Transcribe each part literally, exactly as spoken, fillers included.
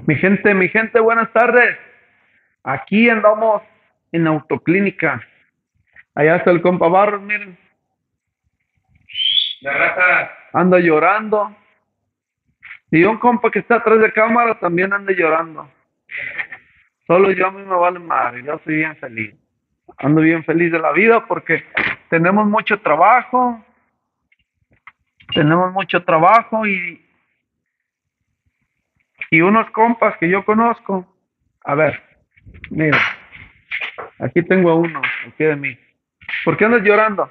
Mi gente, mi gente, buenas tardes. Aquí andamos en Autoclínica. Allá está el compa Barros, miren. La raza, Anda llorando. Y un compa que está atrás de cámara también anda llorando. Solo yo a mí me vale madre. Yo soy bien feliz. Ando bien feliz de la vida porque tenemos mucho trabajo. Tenemos mucho trabajo y, y unos compas que yo conozco. A ver, mira. Aquí tengo a uno, aquí de mí. ¿Por qué andas llorando?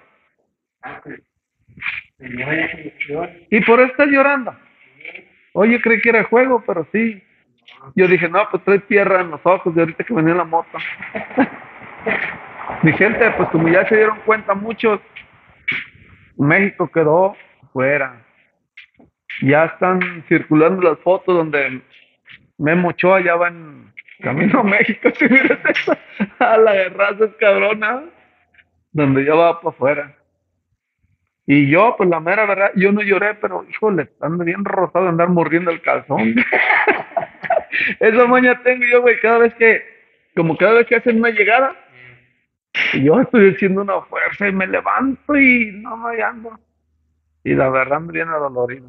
¿Y por qué estás llorando? Oye, creí que era juego, pero sí. Yo dije, no, pues trae tierra en los ojos de ahorita que venía en la moto. Mi gente, pues como ya se dieron cuenta muchos, México quedó fuera. Ya están circulando las fotos donde Memo Ochoa ya va en camino a México. Si miras eso, a la raza es cabrona, donde ya va para afuera. Y yo, pues la mera verdad, yo no lloré, pero híjole, ando bien rosado de andar mordiendo el calzón. Esa maña tengo yo, güey, cada vez que, como cada vez que hacen una llegada, yo estoy haciendo una fuerza y me levanto y no me ando. Y la verdad ando bien adolorido.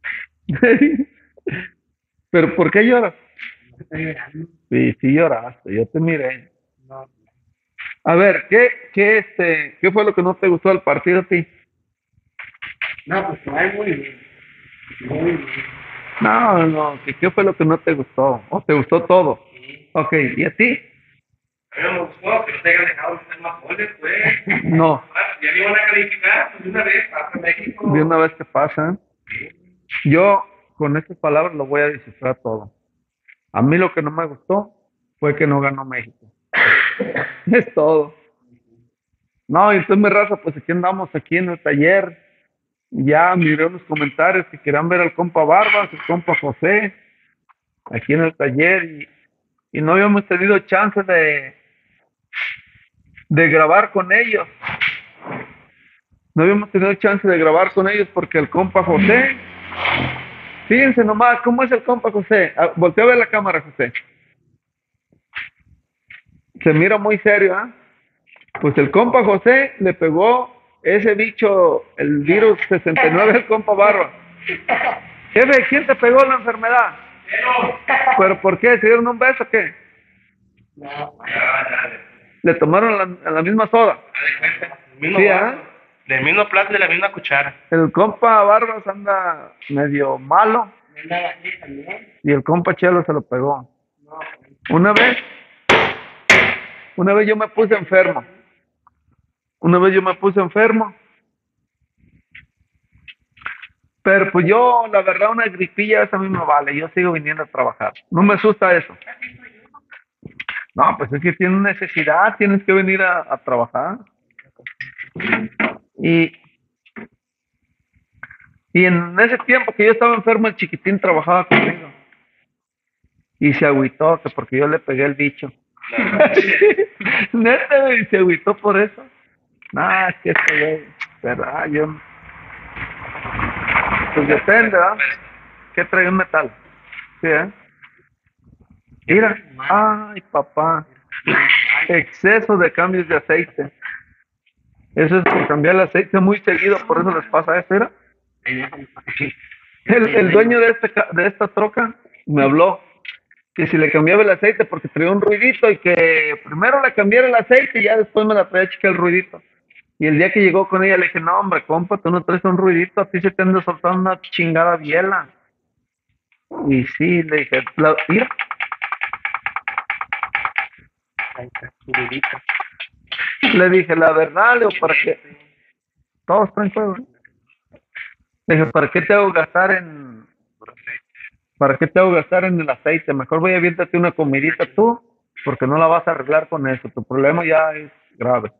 Pero ¿por qué lloras? Sí, sí lloraste, yo te miré. A ver, ¿qué, qué, este, qué fue lo que no te gustó del partido a ti? no, pues que va muy bien, muy bien. No, no, ¿qué, qué fue lo que no te gustó? ¿O te gustó todo? Sí. Ok, ¿y a ti? A mí no me gustó que no te hayan dejado hacer más goles, pues. No, Ah, ya me iban a calificar, pues de una vez, hasta México. de una vez que pasa. Yo con estas palabras lo voy a descifrar todo. A mí lo que no me gustó fue que no ganó México. Es todo. No, y entonces mi raza, pues aquí andamos, aquí en el taller. Ya miré unos comentarios que querían ver al compa Barbas, el compa José, aquí en el taller. Y, y no habíamos tenido chance de, de grabar con ellos. No habíamos tenido chance de grabar con ellos porque el compa José, fíjense nomás, ¿cómo es el compa José? Ah, voltea a ver la cámara, José. Se mira muy serio, ¿ah? ¿eh? Pues el compa José le pegó ese bicho, el virus sesenta y nueve al compa Barba. Jefe, ¿quién te pegó la enfermedad? ¿Pero por qué? ¿Se dieron un beso o qué? No, ya, ya. ¿Le tomaron la, la misma soda? Haz de cuenta, el mismo Sí, vaso, ¿ah? del mismo plato y de la misma cuchara. El compa Barbas anda medio malo y el compa Chelo se lo pegó. Una vez, una vez yo me puse enfermo. Una vez yo me puse enfermo. Pero pues yo, la verdad, una gripilla esa a mí me vale. Yo sigo viniendo a trabajar. No me asusta eso. No, pues es que tienes necesidad, tienes que venir a, a trabajar. Y, y en ese tiempo que yo estaba enfermo, el chiquitín trabajaba conmigo. Y se agüitó, que porque yo le pegué el bicho. Neta, y se agüitó por eso. Nah, es que este güey, ¿verdad? Yo. Pues depende, ¿verdad? ¿Qué trae un metal? Sí, ¿eh? Mira, ay, papá. Exceso de cambios de aceite. Eso es por cambiar el aceite muy seguido, por eso les pasa eso, ¿era? El, el dueño de, este, de esta troca me habló que si le cambiaba el aceite porque traía un ruidito y que primero le cambiara el aceite y ya después me la traía chica el ruidito. Y el día que llegó con ella le dije, no hombre, compa, tú no traes un ruidito, a ti se te anda soltando una chingada biela. Y sí, le dije, la, mira. Le dije, la verdad, Leo, ¿para qué? Todos traen fuego, ¿eh? Le dije, ¿para qué te hago gastar en... ¿Para qué te hago gastar en el aceite? Mejor voy a aviéntate una comidita tú, porque no la vas a arreglar con eso. Tu problema ya es grave.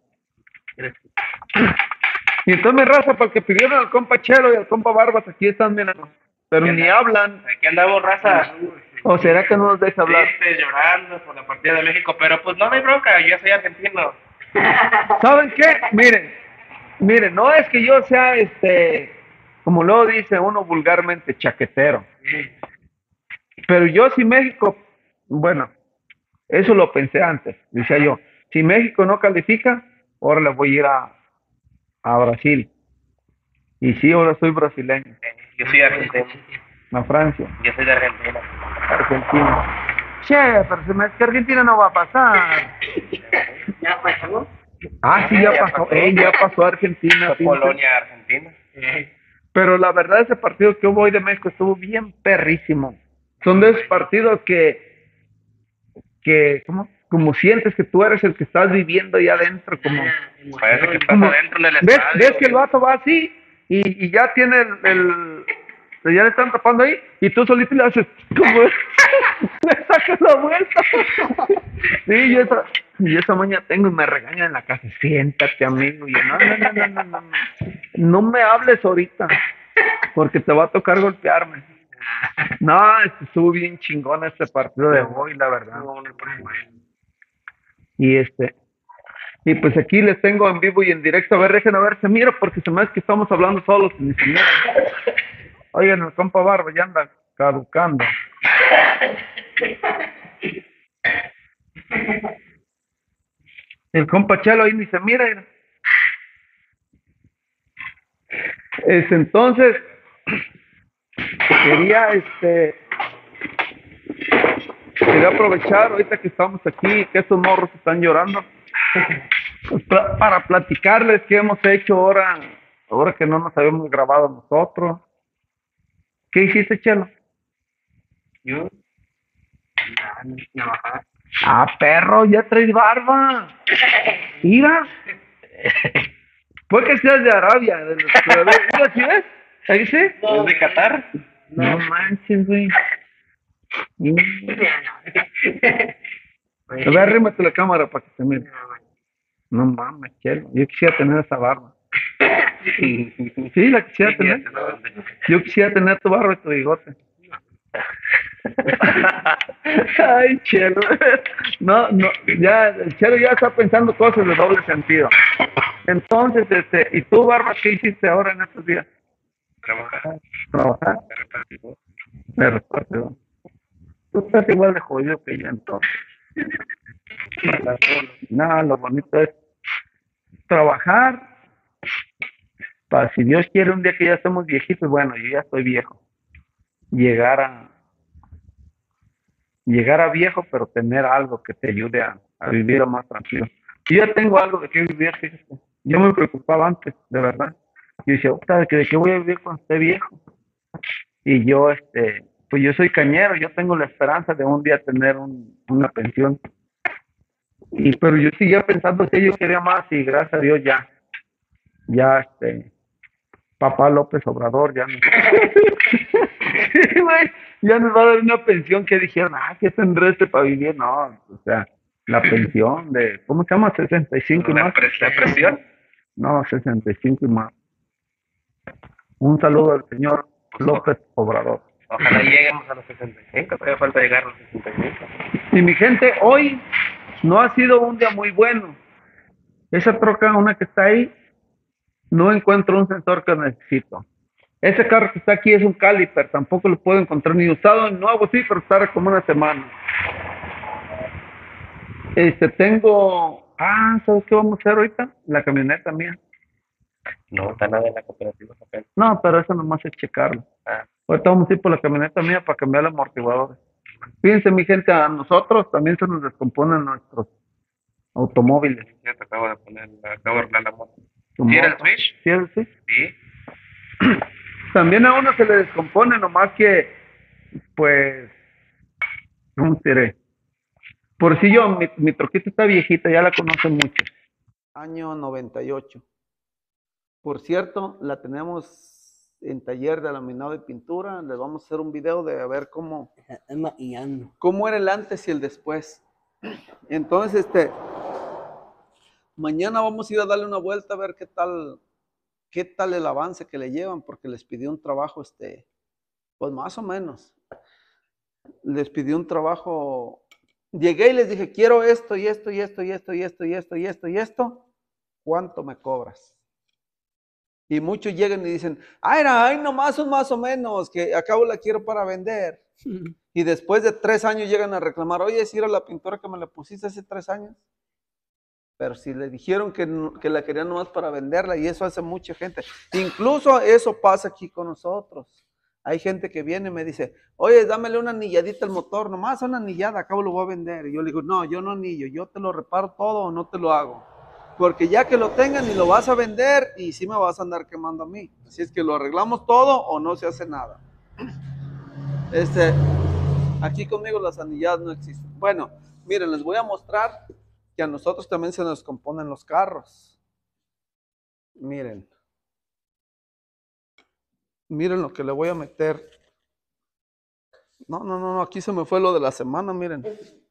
Y entonces mi raza, para que pidieron al compa Chelo y al compa Barbas, aquí están, mira, pero ni hablan. Aquí andamos, raza. ¿O será que no nos deja hablar? Tristes, llorando por la partida de México, pero pues no me hay bronca, yo soy argentino. ¿Saben qué? Miren, miren, no es que yo sea, este, como luego dice uno vulgarmente, chaquetero. Pero yo si México, bueno, eso lo pensé antes, decía yo, si México no califica, ahora le voy a ir a, a Brasil. Y sí, ahora soy brasileño, Eh, yo soy argentino. a Francia, Yo soy de Argentina. Argentina. Che, pero se me hace que Argentina no va a pasar. ¿Ya pasó? Ah, sí, ya Ya pasó, pasó. eh, ya pasó a Argentina. Fue fíjate. Polonia, Argentina. Eh, Pero la verdad ese partido que hubo hoy de México estuvo bien perrísimo. Son de esos partidos que, que ¿cómo? Como sientes que tú eres el que estás viviendo ahí adentro, como... Parece que Como- pasa dentro del ¿Ves, estadio. ves que el vato va así y, y ya tiene el, el- ya le están tapando ahí y tú solito le haces como le sacas la vuelta. Sí, y esa, y esa maña tengo y me regañan en la casa, siéntate amigo, y yo, no, no, no, no, no, no, no, no me hables ahorita porque te va a tocar golpearme. No, este, estuvo bien chingón este partido de hoy, la verdad. Y este, y pues aquí les tengo en vivo y en directo. A ver, dejen a ver, se mira porque se me hace que estamos hablando solos y ni se mira. Oigan, el compa Barba ya anda caducando. El compa Chelo ahí ni se mira. mira. Este, entonces, quería este quería aprovechar ahorita que estamos aquí, que estos morros están llorando, pues, pla- para platicarles qué hemos hecho ahora, ahora que no nos habíamos grabado nosotros. ¿Qué hiciste, Chelo? Yo. No, ajá. Ah, perro, ya traes barba. Mira. Fue que seas de Arabia, de los jugadores. Mira, ¿sí ves? Ahí sí. ¿Es de Qatar? No manches, güey. Mira. A ver, arrímate la cámara para que se mire. No mames, Chelo. Yo quisiera tener esa barba. Sí, la quisiera tener. Yo quisiera tener tu barba y tu bigote. Ay, Chelo. No, no, ya, el Chelo ya está pensando cosas de doble sentido. Entonces, este, ¿y tú, Barba, qué hiciste ahora en estos días? Trabajar, Trabajar, repartir. de repartidor. Tú estás igual de jodido que yo entonces. No, lo bonito es trabajar para, si Dios quiere, un día que ya estemos viejitos, bueno, yo ya estoy viejo, llegar a llegar a viejo, pero tener algo que te ayude a, a vivir más tranquilo. Yo ya tengo algo de qué vivir, fíjate. Yo me preocupaba antes, de verdad. Yo decía, "Puta, ¿de qué, de qué voy a vivir cuando esté viejo?" Y yo, este, pues yo soy cañero, yo tengo la esperanza de un día tener un, una pensión. Y, pero yo seguía pensando que yo quería más y gracias a Dios ya, ya, este, papá López Obrador ya nos, sí, güey, ya nos va a dar una pensión que dijeron, ah, ¿qué tendré este para vivir? No, o sea, la pensión de, ¿cómo se llama? sesenta y cinco y ¿La más. pres- la presión? No, sesenta y cinco y más. Un saludo al señor López Obrador. Ojalá lleguemos a los sesenta y cinco, todavía falta llegar a los sesenta y cinco. Y mi gente, hoy no ha sido un día muy bueno. Esa troca, una que está ahí, no encuentro un sensor que necesito. Ese carro que está aquí es un caliper, tampoco lo puedo encontrar ni usado ni nuevo, sí, pero está como una semana. Este, tengo, ah, ¿sabes qué vamos a hacer ahorita? La camioneta mía. No, está nada en la cooperativa apenas. No, pero eso nomás es checarlo. Ah, Ahorita vamos a ir por la camioneta mía para cambiar los amortiguadores. Fíjense, mi gente, a nosotros también se nos descomponen nuestros automóviles. ya te acabo de poner, acabo de arreglar la moto. Tu ¿Sí era el moto. switch? ¿Sí era el switch? Sí. También a uno se le descompone, nomás que, pues, ¿cómo te diré? Por si yo, mi, mi troquita está viejita, ya la conocen mucho. Año noventa y ocho. Por cierto, la tenemos en taller de laminado y pintura. Les vamos a hacer un video de a ver cómo, Es maquillando. cómo era el antes y el después. Entonces, este, mañana vamos a ir a darle una vuelta a ver qué tal, qué tal el avance que le llevan, porque les pidió un trabajo, este, pues más o menos. Les pidió un trabajo. Llegué y les dije, quiero esto y esto y esto y esto y esto y esto y esto y esto. ¿Cuánto me cobras? Y muchos llegan y dicen, ay, ay, nomás un más o menos, que acabo la quiero para vender. Y después de tres años llegan a reclamar, oye, si era la pintura que me la pusiste hace tres años. Pero si le dijeron que, que la querían nomás para venderla, y eso hace mucha gente. Incluso eso pasa aquí con nosotros. Hay gente que viene y me dice, oye, dámele una anilladita al motor, nomás una anillada, acabo lo voy a vender. Y yo le digo, no, yo no anillo, yo te lo reparo todo o no te lo hago. Porque ya que lo tengan y lo vas a vender, y sí me vas a andar quemando a mí. Así es que lo arreglamos todo o no se hace nada. Este, aquí conmigo las anilladas no existen. Bueno, miren, les voy a mostrar que a nosotros también se nos componen los carros. Miren. Miren lo que le voy a meter. No, no, no, aquí se me fue lo de la semana, miren.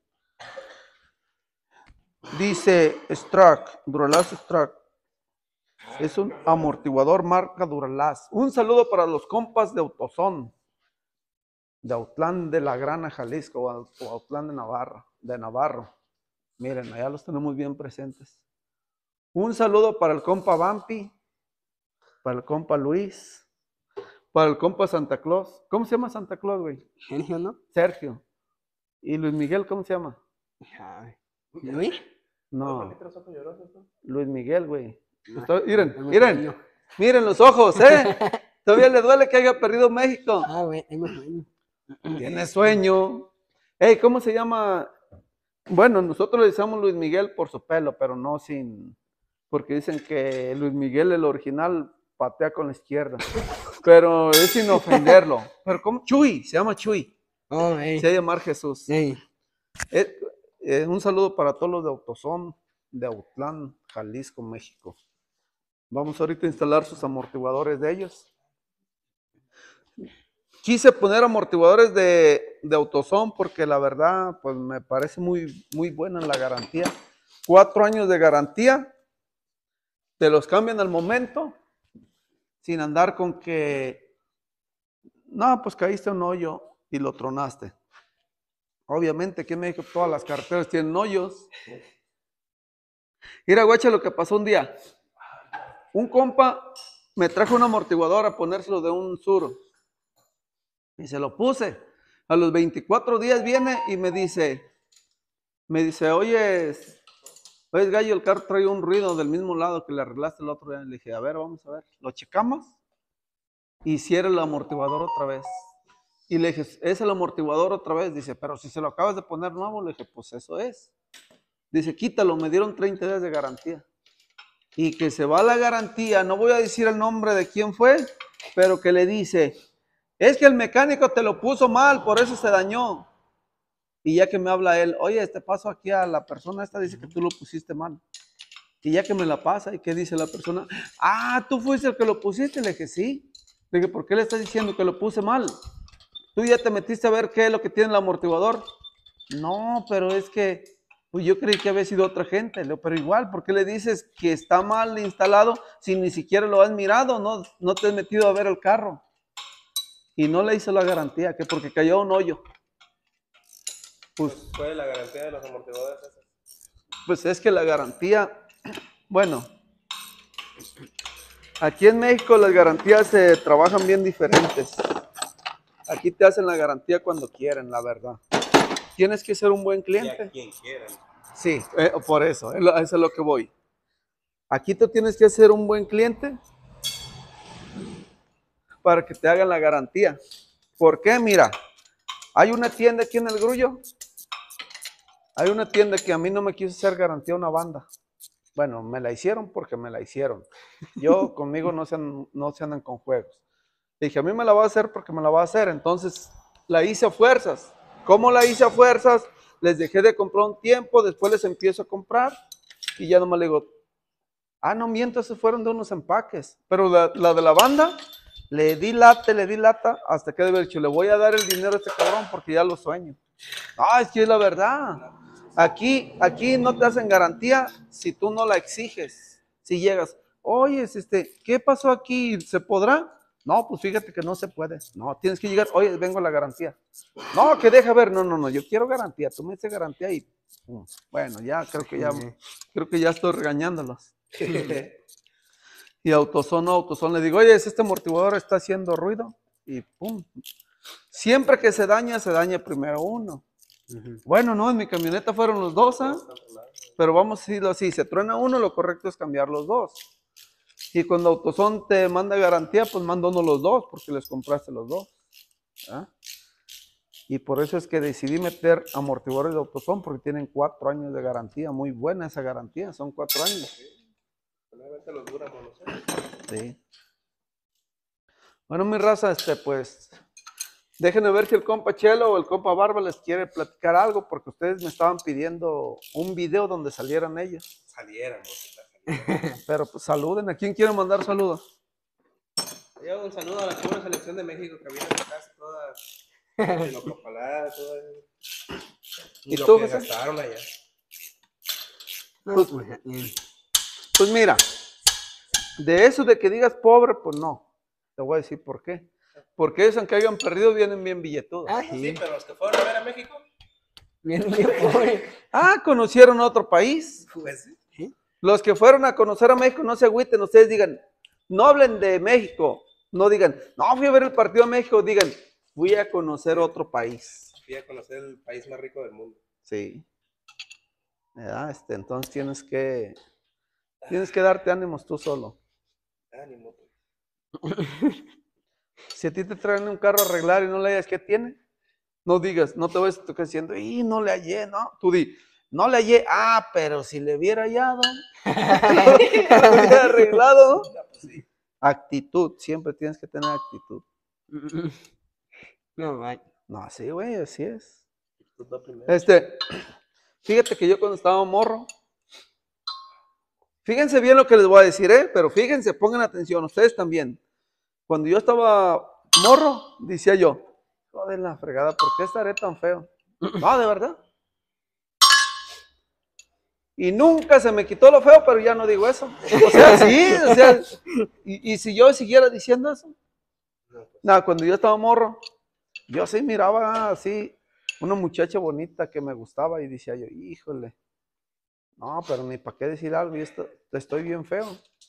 Dice Strack, Duralast Strack. Es un amortiguador marca Duralast. Un saludo para los compas de Autosón, de Autlán de la Grana, Jalisco, o Autlán de Navarra, de Navarro. Miren, allá los tenemos bien presentes. Un saludo para el compa Vampi, para el compa Luis, para el compa Santa Claus. ¿Cómo se llama Santa Claus, güey? Sergio, ¿no? Sergio. ¿Y Luis Miguel cómo se llama? Ay, ¿Luis? No. ¿Los llorosos, no? Luis Miguel, güey. No, Está- Miren, no me miren, sueño. miren los ojos, ¿eh? Todavía le duele que haya perdido México. Ah, güey, tengo sueño. Tiene sueño. Ey, ¿cómo se llama? Bueno, nosotros le decimos Luis Miguel por su pelo, pero no sin... Porque dicen que Luis Miguel, el original, patea con la izquierda. Pero es sin ofenderlo. Pero ¿cómo? Chuy, se llama Chuy. Oh, ey. Se va a llamar Jesús. Ey. Eh, eh, un saludo para todos los de Autosón, de Autlán, Jalisco, México. Vamos ahorita a instalar sus amortiguadores de ellos. Quise poner amortiguadores de, de Autosón porque la verdad, pues me parece muy, muy buena la garantía. Cuatro años de garantía, te los cambian al momento, sin andar con que, no, pues caíste en un hoyo y lo tronaste. Obviamente aquí en México todas las carreteras tienen hoyos. Mira, guacha, lo que pasó un día. Un compa me trajo un amortiguador a ponérselo de un sur. Y se lo puse. A los veinticuatro días viene y me dice, me dice, oye, oye, gallo, el carro trae un ruido del mismo lado que le arreglaste el otro día. Le dije, a ver, vamos a ver. Lo checamos. Y cierra el amortiguador otra vez. Y le dije, ¿es el amortiguador otra vez? Dice, pero si se lo acabas de poner nuevo. Le dije, pues eso es. Dice, quítalo, me dieron treinta días de garantía. Y que se va la garantía, no voy a decir el nombre de quién fue, pero que le dice, es que el mecánico te lo puso mal, por eso se dañó. Y ya que me habla él, oye, este paso aquí a la persona esta dice que tú lo pusiste mal. Y ya que me la pasa, ¿y qué dice la persona? Ah, tú fuiste el que lo pusiste. Le dije, sí. Le dije, ¿por qué le estás diciendo que lo puse mal? ¿Tú ya te metiste a ver qué es lo que tiene el amortiguador? No, pero es que pues yo creí que había sido otra gente. Le digo, pero igual, ¿por qué le dices que está mal instalado si ni siquiera lo has mirado? No, no te has metido a ver el carro. Y no le hizo la garantía, que porque cayó un hoyo. Pues, ¿Cuál es la garantía de los amortiguadores esos? pues es que la garantía, bueno, aquí en México las garantías se trabajan bien diferentes. Aquí te hacen la garantía cuando quieren, la verdad. Tienes que ser un buen Y cliente. a quien quieran. Sí, eh, por eso, es lo- eso es lo que voy. Aquí tú tienes que ser un buen cliente para que te hagan la garantía. ¿Por qué? Mira, hay una tienda aquí en el Grullo. Hay una tienda que a mí no me quiso hacer garantía una banda. Bueno, me la hicieron porque me la hicieron. Yo conmigo no se, an- no se andan con juegos. Dije, a mí me la va a hacer porque me la va a hacer. Entonces la hice a fuerzas. ¿Cómo la hice a fuerzas? Les dejé de comprar un tiempo, después les empiezo a comprar y ya nomás le digo, ah, no miento, esos fueron de unos empaques. Pero la, la de la banda, le di lata, le di lata, hasta que de haber dicho, le voy a dar el dinero a este cabrón porque ya lo sueño. Ah, es que es la verdad. Aquí, aquí no te hacen garantía si tú no la exiges. Si llegas, oye, este, ¿qué pasó aquí? ¿Se podrá? No, pues fíjate que no se puede. No, tienes que llegar, oye, vengo a la garantía. No, que deja ver, no, no, no, yo quiero garantía. Tú me dices garantía y, pum. Bueno, ya creo que ya, creo que ya estoy regañándolos. Y Autosón, no, Autosón le digo, oye, este amortiguador está haciendo ruido y pum. Siempre que se daña, se daña primero uno. Ujú. Bueno, no, en mi camioneta fueron los dos, ¿ah? Pero vamos a decirlo así, se truena uno, lo correcto es cambiar los dos. Y cuando AutoZone te manda garantía, pues manda uno los dos, porque les compraste los dos. ¿Ah? Y por eso es que decidí meter amortiguadores de AutoZone, porque tienen cuatro años de garantía. Muy buena esa garantía, son cuatro años. Solamente los duramos, no sé. Sí. Bueno, mi raza, este, pues, déjenme ver si el compa Chelo o el compa Barba les quiere platicar algo, porque ustedes me estaban pidiendo un video donde salieran ellos. Saliéramos. Pero pues saluden, ¿a quién quieren mandar saludos? Yo un saludo a la buena selección de México que viene a mi casa toda enocopalada, toda. ¿Y lo tú, que José? gastaron allá. No, Pues- pues, bien. Pues mira, de eso de que digas pobre, pues no. Te voy a decir por qué. Porque ellos, aunque hayan perdido, vienen bien billetudos. Ah, Sí, sí. pero los que fueron a ver a México, Bien, bien pobre. Ah, conocieron otro país. pues sí. ¿Sí? Los que fueron a conocer a México, no se agüiten, ustedes digan, no hablen de México, no digan, no fui a ver el partido de México, digan, fui a conocer otro país. Fui a conocer el país más rico del mundo. Sí. ¿Verdad? Este, entonces tienes que, tienes que darte ánimos tú solo. Ánimo, pues. Si a ti te traen un carro a arreglar y no le hayas, ¿qué tiene? No digas, no te vayas a tocar diciendo, y no le hallé, no. Tú di, no le hallé, ah, pero si le hubiera hallado, lo hubiera arreglado. Ah, pues sí. Actitud, siempre tienes que tener actitud. No, vaya. No, sí, güey, así es. Tú vas primero. Este, fíjate que yo cuando estaba morro, fíjense bien lo que les voy a decir, ¿eh? Pero fíjense, pongan atención, ustedes también. Cuando yo estaba morro, decía yo, joder la fregada, ¿por qué estaré tan feo? No, de verdad. Y nunca se me quitó lo feo, pero ya no digo eso. O sea, sí, o sea, y, y si yo siguiera diciendo eso. No, pues. No, cuando yo estaba morro, yo sí miraba así una muchacha bonita que me gustaba y decía yo, híjole, no, pero ni para qué decir algo, yo esto- estoy bien feo.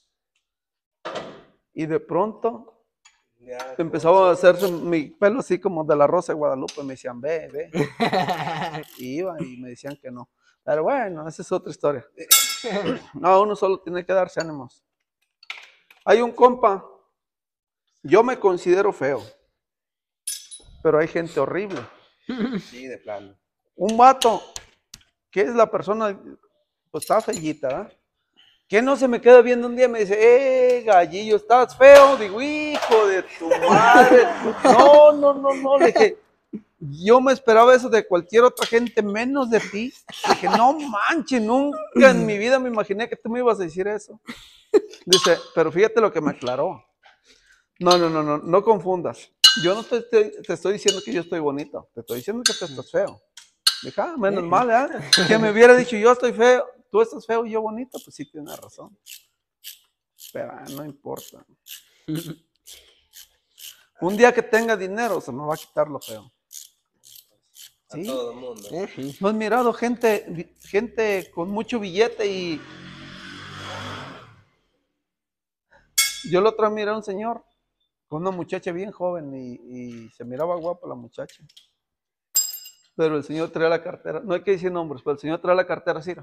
Y de pronto Ya, empezaba a hacerse mi pelo así como de la Rosa de Guadalupe, me decían, ve, ve, y iba y me decían que no. Pero bueno, esa es otra historia. No, uno solo tiene que darse ánimos. Hay un compa, yo me considero feo, pero hay gente horrible. sí, de plano. Un vato, que es la persona, pues está fellita, ¿verdad? Que no se me queda viendo un día y me dice, eh, gallillo, estás feo. Digo, hijo de tu madre. No, no, no, no. Le dije, yo me esperaba eso de cualquier otra gente, menos de ti. Le dije, no manches, nunca en mi vida me imaginé que tú me ibas a decir eso. Dice, pero fíjate lo que me aclaró. No, no, no, no, no confundas. Yo no te, te, te estoy diciendo que yo estoy bonito, te estoy diciendo que tú estás feo. Dije, ah, menos mal, ¿eh? Que me hubiera dicho, yo estoy feo, tú estás feo y yo bonito, pues sí tienes razón. Pero ah, no importa. Un día que tenga dinero se me va a quitar lo feo. A ¿Sí? todo el mundo. Eh, sí. ¿No has mirado gente, gente con mucho billete y... Yo el otro día miré a un señor con una muchacha bien joven y, y se miraba guapa la muchacha. Pero el señor traía la cartera, no hay que decir nombres, pero el señor traía la cartera así. ¿No?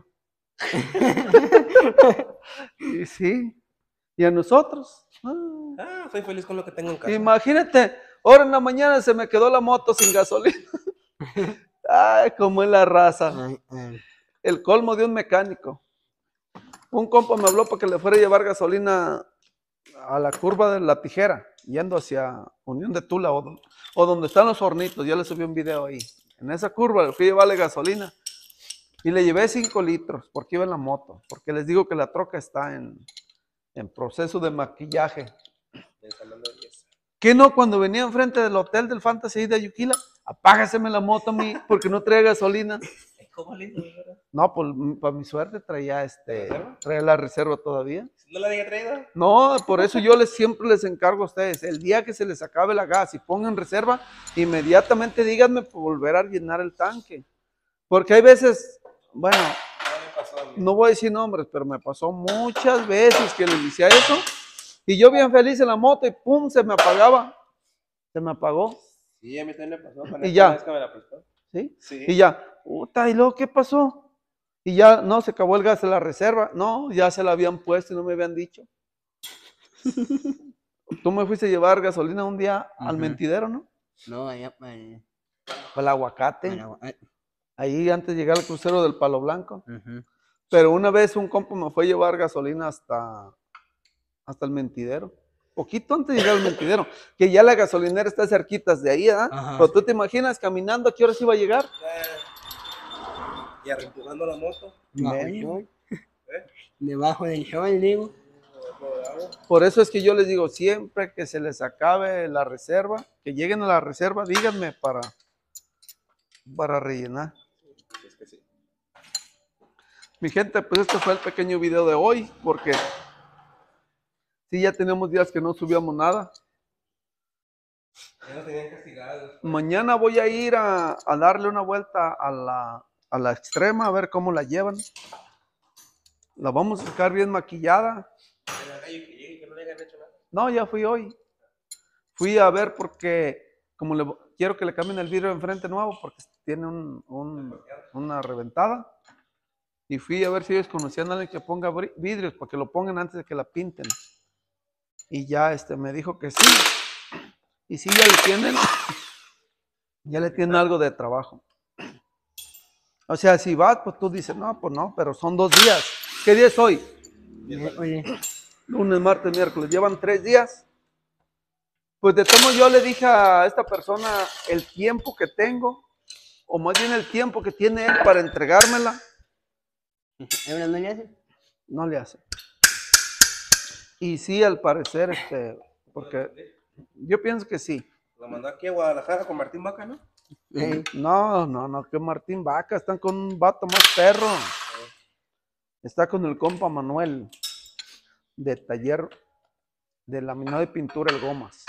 Y sí, y a nosotros. ah, Ah, soy feliz con lo que tengo en casa. Imagínate, ahora en la mañana se me quedó la moto sin gasolina. Ay, como es la raza. Ay, ay. El colmo de un mecánico. Un compa me habló para que le fuera a llevar gasolina a la curva de la tijera, yendo hacia Unión de Tula o, do- o donde están los hornitos. Ya le subí un video ahí. En esa curva le fui a llevarle gasolina y le llevé cinco litros porque iba en la moto. Porque les digo que la troca está en, en proceso de maquillaje. Pensando en belleza. ¿Qué no? Cuando venía enfrente del hotel del Fantasy de Ayuquila, apágaseme la moto a mí porque no traía gasolina. Ay, ¿cómo lindo, verdad? No, pues para mi suerte traía este, ¿Reserva? traía la reserva todavía. ¿No la había traído? No, por eso yo les siempre les encargo a ustedes, el día que se les acabe la gas y pongan reserva, inmediatamente díganme por volver a llenar el tanque. Porque hay veces, bueno, No me pasó a mí. no voy a decir nombres, pero me pasó muchas veces que les decía eso y yo bien feliz en la moto y pum, se me apagaba, se me apagó. Sí, a mí también me pasó. Con Y esta ya. vez que me la prestó. ¿Sí? Sí. Y ya, puta, ¿y luego qué pasó? Y ya, no, se acabó el gas de la reserva. No, ya se la habían puesto y no me habían dicho. Tú me fuiste a llevar gasolina un día al Ujú. mentidero, ¿no? No, allá para el, Para el aguacate. para agua- eh, Ahí antes de llegar al crucero del Palo Blanco. ujú. Pero una vez un compa me fue a llevar gasolina hasta, hasta el mentidero. Poquito antes de llegar al mentidero. Que ya la gasolinera está cerquitas de ahí, ¿ah? Ajá. Pero tú te imaginas caminando, ¿a qué horas iba a llegar? Y arrempujando la moto. Bajo el Men. sol. Debajo del sol, digo. Por eso es que yo les digo, siempre que se les acabe la reserva, que lleguen a la reserva, díganme para, para rellenar. Es que sí. Mi gente, pues este fue el pequeño video de hoy, porque sí, ya tenemos días que no subíamos nada. Ya nos tenían castigados. Mañana voy a ir a, a darle una vuelta a la, a la extrema, a ver cómo la llevan. La vamos a sacar bien maquillada. En la calle que llegue y que no le hayan hecho nada. No, ya fui hoy. Fui a ver porque como le, quiero que le cambien el vidrio de enfrente nuevo porque tiene un, un, una reventada. Y fui a ver si ellos conocían a alguien que ponga vidrios para que lo pongan antes de que la pinten. Y ya este me dijo que sí. Y sí, ya le tienen, ya le tienen algo de trabajo. O sea, si vas, pues tú dices, no, pues no, pero son dos días. ¿Qué día es hoy? Miércoles. Lunes, martes, miércoles. Llevan tres días. Pues de tomo yo le dije a esta persona el tiempo que tengo, o más bien el tiempo que tiene él para entregármela. ¿Ahora no le hace? No le hace. Y sí, al parecer, este, porque yo pienso que sí. La mandó aquí a Guadalajara con Martín Vaca, ¿no? Eh, No, no, no, que Martín Vaca, están con un vato más perro. Está con el compa Manuel, de taller de laminado y pintura El Gomas.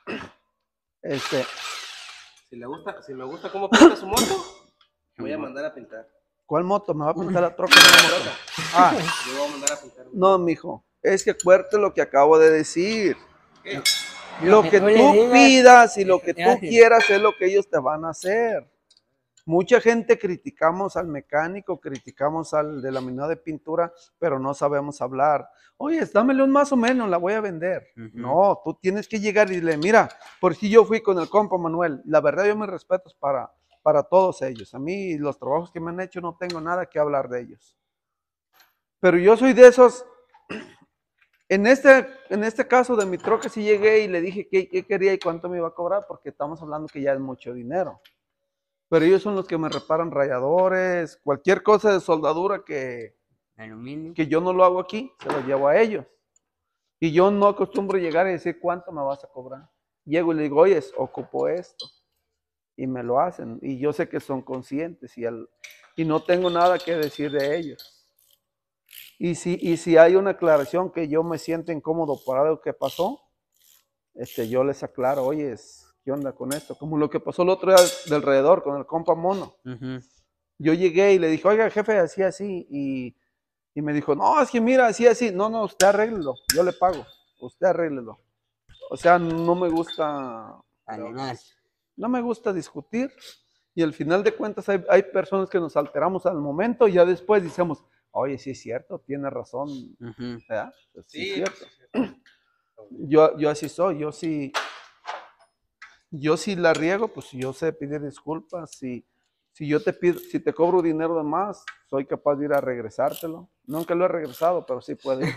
Este, Si le gusta, si me gusta cómo pinta su moto, voy a mandar a pintar. ¿cuál moto? ¿Me va a pintar la troca? No, la moto. Ah, Yo voy a mandar a pintar. no, mijo, es que acuérdate lo que acabo de decir. ¿Qué? Lo que no le tú digas, pidas y lo que ¿qué tú haces? quieras es lo que ellos te van a hacer. Mucha gente criticamos al mecánico, criticamos al de laminado de pintura, pero no sabemos hablar. Oye, dámele un más o menos, la voy a vender. Ujú. No, tú tienes que llegar y decirle, mira, por si yo fui con el compa Manuel, la verdad yo me respeto para, para todos ellos. A mí los trabajos que me han hecho no tengo nada que hablar de ellos. Pero yo soy de esos, en este, en este caso de mi troca sí llegué y le dije qué, qué quería y cuánto me iba a cobrar, porque estamos hablando que ya es mucho dinero. Pero ellos son los que me reparan rayadores, cualquier cosa de soldadura que, Aluminio. que yo no lo hago aquí, se lo llevo a ellos. Y yo no acostumbro llegar y decir cuánto me vas a cobrar. Llego y le digo, oye, ocupo esto. Y me lo hacen. Y yo sé que son conscientes y, al, y no tengo nada que decir de ellos. Y si, y si hay una aclaración que yo me siento incómodo por algo que pasó, este, yo les aclaro, oye, ¿qué onda con esto? Como lo que pasó el otro día de alrededor con el compa Mono. Ujú. Yo llegué y le dije, oiga, jefe, así, así. Y, y me dijo, no, es que mira, así, así. No, no, usted arréglelo, yo le pago. Usted arréglelo. O sea, no me gusta, Alenar. no me gusta discutir. Y al final de cuentas hay, hay personas que nos alteramos al momento y ya después decimos, oye, sí es cierto, tiene razón. Ujú. ¿Verdad? Pues sí, Sí, es cierto. sí, es cierto. Yo, yo así soy, yo sí, yo sí la riego, pues yo sé pedir disculpas. Si, si yo te pido, si te cobro dinero de más, soy capaz de ir a regresártelo. Nunca lo he regresado, pero sí puedo ir.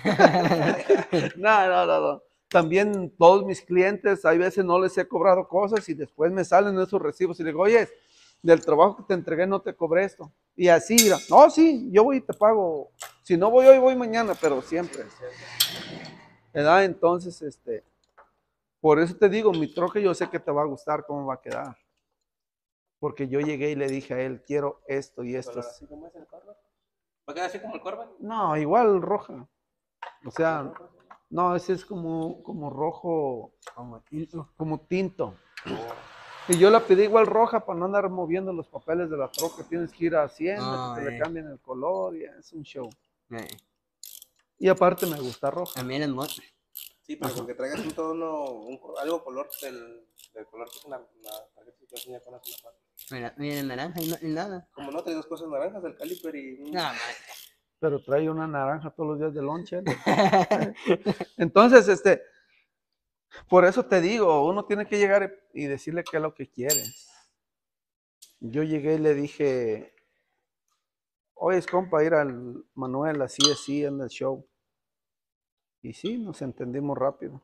No, no, no, no. También todos mis clientes, hay veces no les he cobrado cosas y después me salen esos recibos y le digo, oye, del trabajo que te entregué no te cobré esto. Y así, mira, no, sí, yo voy y te pago. Si no voy hoy, voy mañana, pero siempre. ¿Verdad? Entonces, este, por eso te digo, mi troca yo sé que te va a gustar cómo va a quedar. Porque yo llegué y le dije a él, quiero esto y esto. Pero así como es el Corvette. ¿Va a quedar así como el Corvette? No, igual roja. O sea, no, ese es como, como rojo, Como tinto. como tinto. Y yo la pedí igual roja para no andar moviendo los papeles de la troca. Tienes que ir a Hacienda, Ah, que te eh. le cambien el color y es un show. Eh, Y aparte me gusta roja. También es moto. Sí, pero con que traigas un tono, un, co- algo color del, del color que es una, una tarjeta que te enseña con la sola. Mira, mira, naranja y, no, y nada. Como no, trae dos cosas naranjas, el caliper y un... No, man. Pero trae una naranja todos los días de lonche. ¿no? Entonces, este, por eso te digo, uno tiene que llegar y decirle qué es lo que quiere. Yo llegué y le dije, oye, es compa, ir al Manuel, así, así, en el show. Y sí, nos entendimos rápido.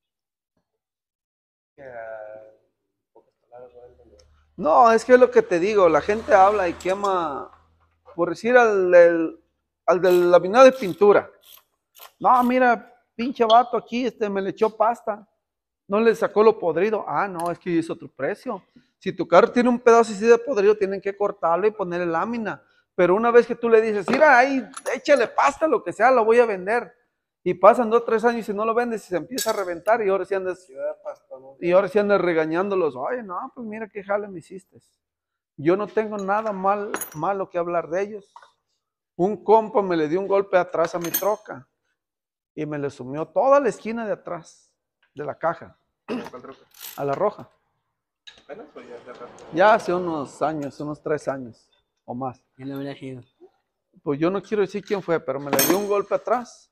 que, ah, pocas palabras, ¿no? El de- No, es que es lo que te digo, la gente habla y quema, por decir al, del- al del laminado de pintura. No, mira, pinche vato aquí, este, me le echó pasta. No le sacó lo podrido. Ah, no, es que es otro precio. Si tu carro tiene un pedazo así de podrido, tienen que cortarlo y ponerle lámina. Pero una vez que tú le dices, mira, ahí, échale pasta, lo que sea, lo voy a vender. Y pasan dos, tres años y no lo vendes y se empieza a reventar y ahora sí andas, Ciudad Pasto, ¿no? y ahora sí andas regañándolos. Oye, no, pues mira qué jale me hiciste. Yo no tengo nada mal, malo que hablar de ellos. Un compa me le dio un golpe atrás a mi troca y me le sumió toda la esquina de atrás de la caja, ¿Cuál troca? a la roja. ¿Apenas o ya hace rato? Ya hace unos años, unos tres años o más. Ya no hubiera sido. Pues yo no quiero decir quién fue, pero me le dio un golpe atrás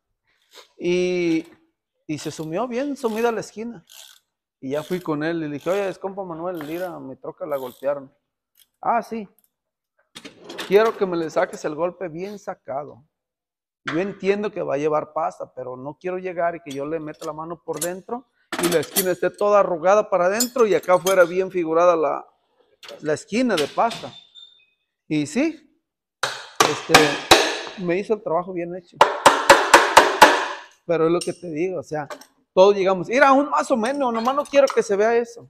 y, y se sumió bien sumida a la esquina. Y ya fui con él y le dije, oye, es compa Manuel, mira, mi troca la golpearon. Ah, sí. Quiero que me le saques el golpe bien sacado. Yo entiendo que va a llevar pasta, pero no quiero llegar y que yo le meta la mano por dentro y la esquina esté toda arrugada para adentro y acá fuera bien figurada la, la esquina de pasta. Y sí, este, me hizo el trabajo bien hecho. Pero es lo que te digo, o sea, todos llegamos, mira, aún más o menos, nomás no quiero que se vea eso.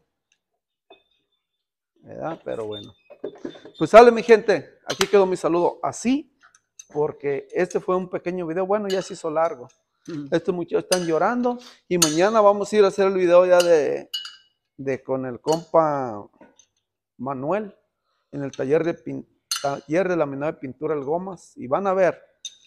¿Verdad? Pero bueno. Pues sale mi gente, aquí quedó mi saludo así, porque este fue un pequeño video, bueno, ya se hizo largo. Estos muchachos están llorando y mañana vamos a ir a hacer el video ya de, de con el compa Manuel en el taller de, pin, taller de laminado de pintura El Gomas y van a ver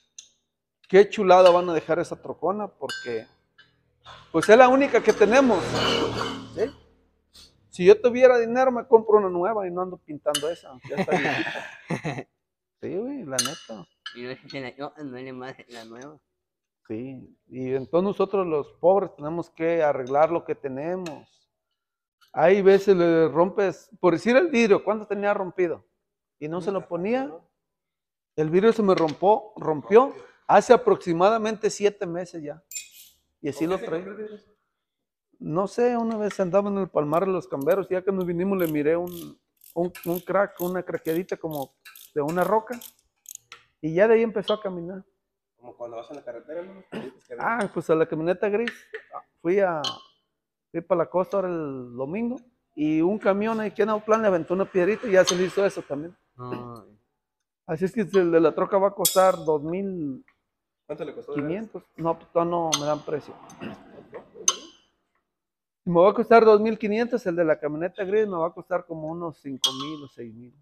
qué chulada van a dejar esa trocona porque pues es la única que tenemos. ¿Sí? Si yo tuviera dinero me compro una nueva y no ando pintando esa, ya está viejita. Sí, güey, la neta. Y no sé si la yo no le más la nueva. Sí, y entonces nosotros los pobres tenemos que arreglar lo que tenemos. Hay veces le rompes, por decir el vidrio, ¿cuánto tenía rompido? Y no se lo ponía. El vidrio se me rompió, rompió hace aproximadamente siete meses ya. Y así lo traía. No sé, una vez andaba en el Palmar de los Camberos, ya que nos vinimos le miré un, un, un crack, una craqueadita como de una roca. Y ya de ahí empezó a caminar. Como cuando vas en la carretera, ¿no? Ah, pues a la camioneta gris. Fui a fui para la costa ahora el domingo y un camión ahí que en plan le aventó una piedrita y ya se le hizo eso también. No, Así es que el de la troca va a costar dos mil ¿Cuánto le costó? quinientos. No, pues todavía no me dan precio. Me va a costar dos mil quinientos, el de la camioneta gris me va a costar como unos cinco mil o seis mil.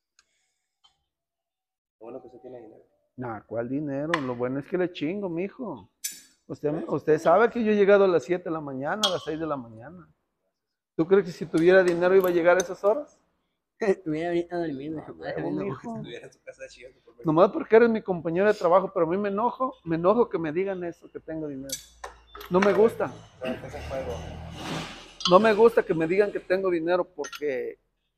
Lo bueno que se tiene dinero. Nah, ¿cuál dinero? Lo bueno es que le chingo, mijo. Usted, usted sabe que yo he llegado a las siete de la mañana, a las seis de la mañana. ¿Tú crees que si tuviera dinero iba a llegar a esas horas? hubiera ahorita dormido. No, huevo, mijo. Estuviera en su casa de chivas. Nomás porque eres mi compañero de trabajo, pero a mí me enojo, me enojo que me digan eso, que tengo dinero. No me gusta. No me gusta que me digan que tengo dinero porque,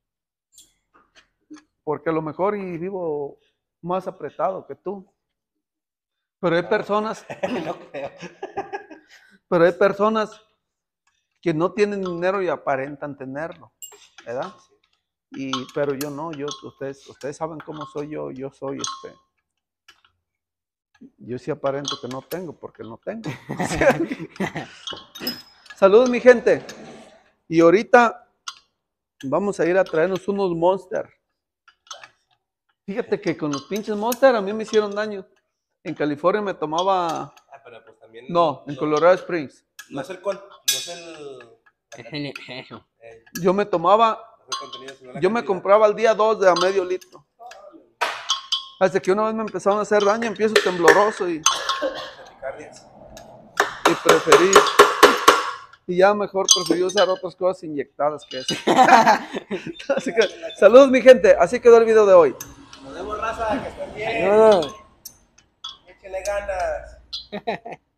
porque a lo mejor y vivo más apretado que tú. Pero hay personas, No creo. pero hay personas que no tienen dinero y aparentan tenerlo, ¿verdad? Y, pero yo no, yo, ustedes, ustedes saben cómo soy yo, yo soy este, yo sí aparento que no tengo porque no tengo. Saludos mi gente. Y ahorita vamos a ir a traernos unos Monster. Fíjate que con los pinches Monster a mí me hicieron daño. En California me tomaba, Ah, pero pues también. no, en Colorado Springs. No es el con. No es el. Es el eso. eh, Yo me tomaba, no es el contenido, sino la yo me cantidad. compraba al día dos de a medio litro. Hasta que una vez me empezaron a hacer daño, empiezo tembloroso y, Taquicardias. y preferí, Y ya mejor prefirió usar otras cosas inyectadas que eso. Así que, saludos mi gente, así quedó el video de hoy. Nos vemos, raza, que estén bien. Ah. Échenle ganas.